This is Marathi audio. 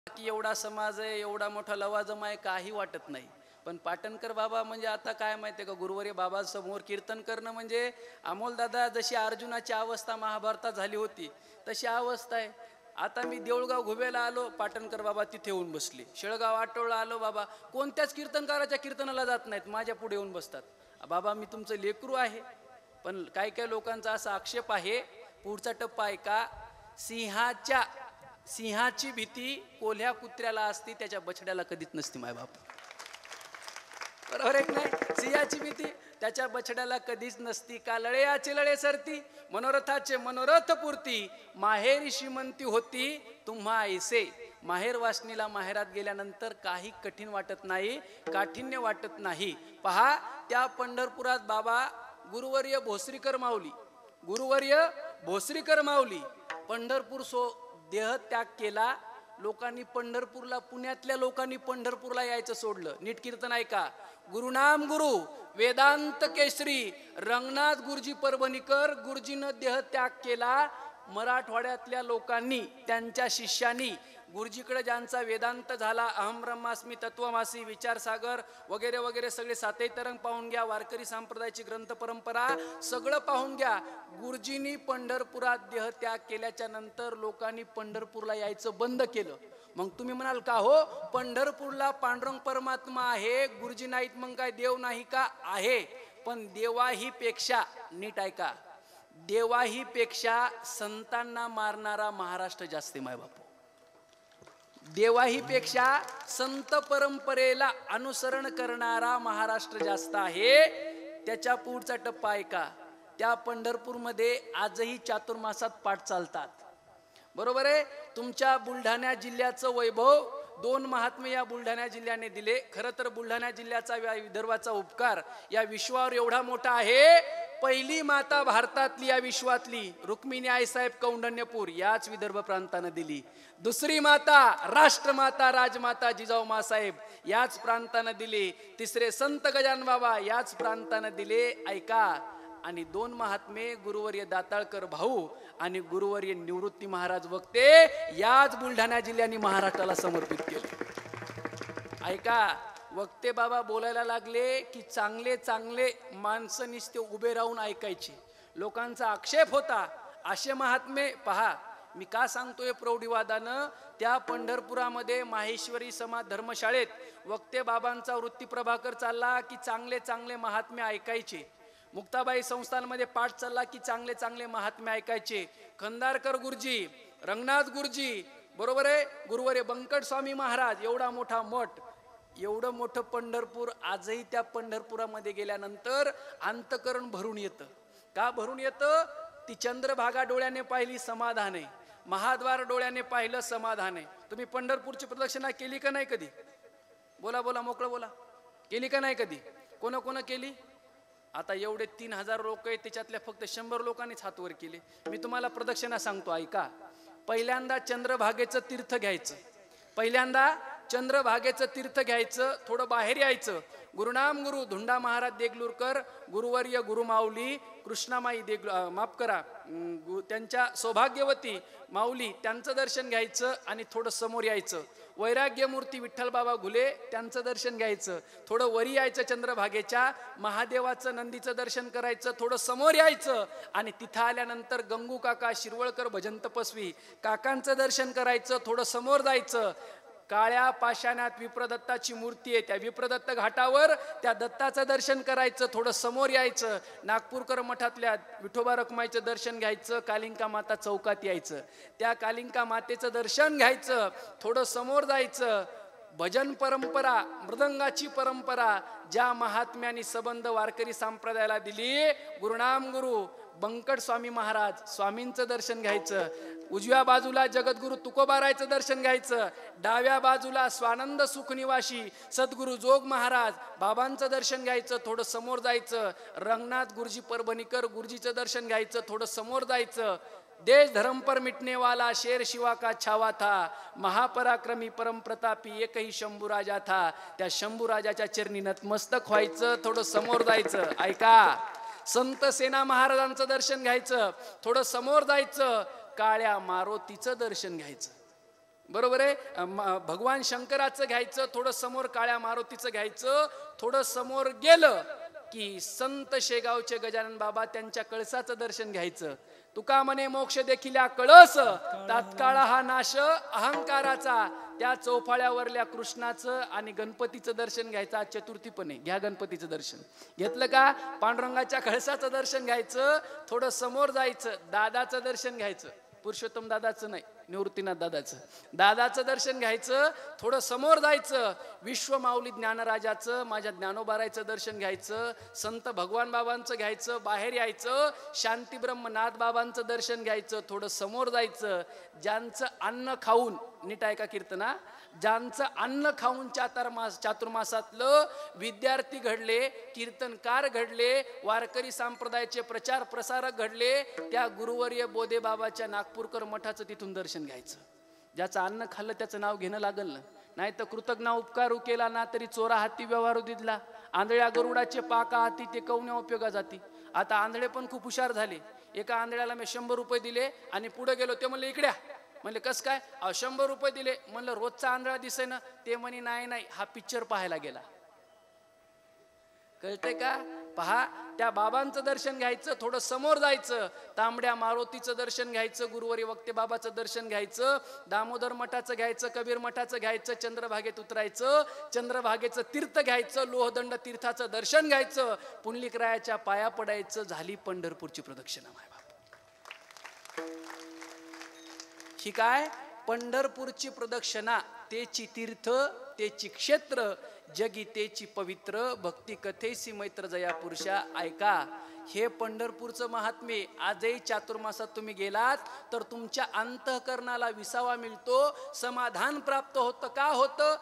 की एवढा समाज आहे, एवढा मोठा लवाजमा आहे, काही वाटत नाही. पण पाटणकर बाबा म्हणजे आता काय माहिती आहे का, गुरुवारी बाबांसमोर कीर्तन करणं म्हणजे अमोलदादा जशी अर्जुनाची अवस्था महाभारतात झाली होती तशी अवस्था आहे. आता मी देऊळगाव घुबेला आलो, पाटणकर बाबा तिथे येऊन बसले. शेळगाव आटोळला आलो, बाबा कोणत्याच कीर्तनकाराच्या कीर्तनाला जात नाहीत, माझ्या पुढे येऊन बसतात. बाबा मी तुमचं लेकरू आहे. पण काही काही लोकांचा असा आक्षेप आहे, पुढचा टप्पा आहे का, सिंहाची भीती कोल्ह्या कुत्र्याला असती, त्याच्या बछड्याला कधीच नसती. मायबाप बरोबर आहे नाही? सिंहाची भीती त्याच्या बछड्याला कधीच नसती. का लळेयाचे लळे सरती, मनोरथाचे मनोरथ पूर्ती, माहेरी श्रीमंती होती तुम्हा ऐसे. माहेर वासनीला माहेरात गेल्यानंतर काही कठीण वाटत नाही, काठिण्य वाटत नाही. पहा त्या पंढरपुरात बाबा गुरुवर्य भोसरीकर माऊली पंढरपूर देह त्याग केला. लोकांनी पंढरपूरला, पुण्यातल्या लोकांनी पंढरपूरला यायचं सोडलं. नीट कीर्तन ऐका. गुरुनाम गुरु वेदांत केसरी रंगनाथ गुरुजी परभणीकर गुरुजीनं देह त्याग केला. मराठवाड्यातल्या लोकांनी, त्यांच्या शिष्यांनी गुरुजीकडे ज्यांचा वेदांत झाला, अहम ब्रह्मास्मी, तत्वमासी, विचारसागर वगैरे वगैरे सगळे सातही तरंग पाहून घ्या, वारकरी संप्रदायाची ग्रंथ परंपरा सगळं पाहून घ्या. गुरुजींनी पंढरपुरात देह त्याग केल्याच्या नंतर लोकांनी पंढरपूरला यायचं बंद केलं. मग तुम्ही म्हणाल का हो, पंढरपूरला पांडुरंग परमात्मा आहे, गुरुजी नाहीत मग काय देव नाही का? आहे. पण देवाही पेक्षा, नीट ऐका, देवाही पेक्षा संतांना मारणारा महाराष्ट्र जास्त आहे. मायबापू, देवाही पेक्षा संत परंपरेला अनुसरण करणारा महाराष्ट्र जास्त आहे. त्याच्या पुढचा टप्पा ऐका. त्या पंढरपूरमध्ये आजही चातुर्मासात पाठ चालतात. बरोबर आहे. तुमच्या बुलढाणा जिल्ह्याचं वैभव दोन महात्मे या बुलढाणा जिल्ह्याने दिले. खरं तर बुलढाणा जिल्ह्याचा, विदर्भाचा उपकार या विश्वावर एवढा मोठा आहे. पहिली माता भारतातली, या विश्वातली रुक्मिणी आईसाहेब कौंडण्यपूर याच विदर्भ प्रांतानं दिली. दुसरी माता, राष्ट्रमाता, राजमाता जिजाऊ मासाहेब याच प्रांतानं दिली. तिसरे संत गजानन बाबा याच प्रांतानं दिले. ऐका. आणि दोन महात्मे, गुरुवर्य दाताळकर भाऊ आणि गुरुवर्य निवृत्ती महाराज वक्ते, याच बुलढाणा जिल्ह्याने महाराष्ट्राला समर्पित केले. ऐका. वक्ते बाबा बोलायला लागले की चांगले चांगले माणसं नुसते उभे राहून ऐकायचे. लोकांचा आक्षेप होता. असे महात्मे पहा. मी का सांगतोय प्रौढीवादानं, त्या पंढरपुरामध्ये माहेश्वरी समाज धर्मशाळेत वक्ते बाबांचा वृत्ती प्रभाकर चालला की चांगले चांगले महात्मे ऐकायचे. मुक्ताबाई संस्थानमध्ये पाठ चालला की चांगले चांगले महात्मे ऐकायचे. खंदारकर गुरुजी, रंगनाथ गुरुजी, बरोबर आहे, गुरुवर्य बंकट स्वामी महाराज, एवढा मोठा मठ, एवढं मोठं पंढरपूर. आजही त्या पंढरपुरामध्ये गेल्यानंतर अंतकरण भरून येतं. का भरून येतं? ती चंद्रभागा डोळ्याने पाहिली, समाधान आहे. महाद्वार डोळ्याने पाहिलं, समाधान आहे. तुम्ही पंढरपूरची प्रदक्षिणा केली का नाही कधी? बोला बोला, मोकळं बोला. केली का नाही कधी? कोण कोण केली? आता एवढे 3000 लोक आहेत, त्याच्यातल्या फक्त 100 लोकांनीच हात वर केले. मी तुम्हाला प्रदक्षिणा सांगतो, ऐका. पहिल्यांदा चंद्रभागेचं तीर्थ घ्यायचं. पहिल्यांदा चंद्रभागेचं तीर्थ घ्यायचं, थोडं बाहेर यायचं. गुरुनाम गुरु धुंडा महाराज देगलूरकर, गुरुवर्य गुरुमाऊली कृष्णामाई माफ करा, त्यांच्या सौभाग्यवती माऊली, त्यांचं दर्शन घ्यायचं आणि थोडं समोर यायचं. वैराग्यमूर्ती विठ्ठल बाबा घुले, त्यांचं दर्शन घ्यायचं. थोडं वरी यायचं चंद्रभागेच्या. महादेवाचं, नंदीचं दर्शन करायचं. थोडं समोर यायचं आणि तिथं आल्यानंतर गंगू काका शिरवळकर भजन तपस्वी काकांचं दर्शन करायचं. थोडं समोर जायचं. काळ्या पाषाणात विप्रदत्ताची मूर्ती आहे, त्या विप्रदत्त घाटावर त्या दत्ताचं दर्शन करायचं. थोडं समोर यायचं. नागपूरकर मठातल्या विठोबा रखुमाईचं दर्शन घ्यायचं. कालिंका माता चौकात यायचं. त्या कालिंका मातेचं दर्शन घ्यायचं. थोडं समोर जायचं. भजन परंपरा, मृदंगाची परंपरा ज्या महात्म्यांनी संबंध वारकरी संप्रदायाला दिली, गुरुनाम गुरु बंकट स्वामी महाराज, स्वामींचं दर्शन घ्यायचं. उजव्या बाजूला जगद्गुरु तुकोबारायचं दर्शन घ्यायचं. डाव्या बाजूला स्वानंद सुखनिवासी सद्गुरु जोग महाराज बाबांचं दर्शन घ्यायचं. थोडं समोर जायचं. रंगनाथ गुरुजी परभणीकर गुरुजीचं दर्शन घ्यायचं. थोडं समोर जायचं. देश धर्म पर मिटने वाला शेर शिवा का छावा था, महापराक्रमी परम प्रतापी एकही शंभू राजा था. त्या शंभू राजाच्या चरणी नतमस्तक व्हायचं. थोडं समोर जायचं. ऐका. संत सेना महाराजांचं दर्शन घ्यायचं. थोडं समोर जायचं. काळ्या मारुतीचं दर्शन घ्यायचं. बरोबर आहे. भगवान शंकराचं घ्यायचं, थोडं समोर काळ्या मारुतीचं घ्यायचं, थोडं समोर गेलं की संत शेगावचे गजानन बाबा त्यांच्या कळसाचं दर्शन घ्यायचं. तुका म्हणे मोक्ष देखील कळस, तात्काळ हा नाश अहंकाराचा. त्या चौफाळ्यावरल्या कृष्णाचं आणि गणपतीचं दर्शन घ्यायचं. आज चतुर्थीपणे घ्या गणपतीचं दर्शन. घेतलं का? पांडुरंगाच्या कळसाचं दर्शन घ्यायचं, थोडं समोर जायचं, दादाचं दर्शन घ्यायचं. पुरुषोत्तम दादाचं नाही, निवृत्तीनाथ दादाचं. दादाचं दर्शन घ्यायचं, थोडं समोर जायचं, विश्वमाऊली ज्ञानराजाचं, माझ्या ज्ञानोबारायचं दर्शन घ्यायचं, संत भगवान बाबांचं घ्यायचं, बाहेर यायचं, शांती ब्रह्मनाथ बाबांचं दर्शन घ्यायचं, थोडं समोर जायचं. ज्यांचं अन्न खाऊन, नीट ऐका कीर्तना, ज्यांचं अन्न खाऊन चातुर्मासातलं विद्यार्थी घडले, कीर्तनकार घडले, वारकरी संप्रदायाचे प्रचार प्रसारक घडले, त्या गुरुवर्य बोधे बाबाच्या नागपूरकर मठाचं तिथून दर्शन घ्यायचं. ज्याचं अन्न खाल्लं त्याचं नाव घेणं लागल ना, नाही तर कृतज्ञ उपकारू केला ना तरी चोरा हाती व्यवहारू दिदला. आंधळ्या गरुडाचे पाका हाती ते कवण्या उपयोगा जाती. आता आंधळे पण खूप हुशार झाले. एका आंधळ्याला मी 100 रुपये दिले आणि पुढे गेलो, ते म्हणले इकड्या. म्हणले कस काय? 100 रुपये दिले. म्हणलं रोजचा आंधळा दिसे ना. ते म्हणे नाही हा पिक्चर पाहायला गेला. कळतंय का? पहा, त्या बाबांचं दर्शन घ्यायचं, थोडं समोर जायचं, तांबड्या मारुतीचं दर्शन घ्यायचं, गुरुवारी वक्ते बाबाचं दर्शन घ्यायचं, दामोदर मठाचं घ्यायचं, कबीर मठाचं घ्यायचं, चंद्रभागेत उतरायचं, चंद्रभागेचं तीर्थ घ्यायचं, लोहदंड तीर्थाचं दर्शन घ्यायचं, पुंडलिकरायाच्या पाया पडायचं. झाली पंढरपूरची प्रदक्षिणा. माय बाप, ही काय? पंढरपूरची प्रदक्षिणा. तेची तीर्थ, तेची क्षेत्र, जगी तेची पवित्र, भक्ती कथेसी मैत्र जया पुरुषा. ऐका, हे पंढरपूरचं महात्म्य. आजही चातुर्मासात तुम्ही गेलात तर तुमच्या अंतःकरणाला विसावा मिळतो, समाधान प्राप्त होतं. का होतं?